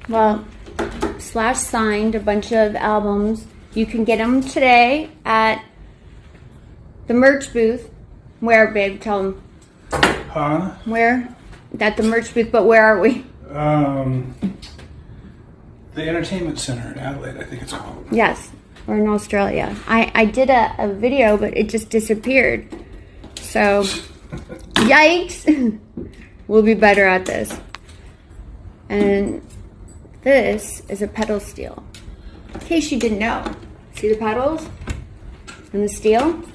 Well, Slash signed a bunch of albums. You can get them today at the merch booth. Where, babe? Tell them. Huh? Where? At the merch booth, but where are we? The Entertainment Center in Adelaide, I think it's called. Yes, we're in Australia. I did a video, but it just disappeared. So, yikes! We'll be better at this. And this is a pedal steel. In case you didn't know. See the pedals? And the steel?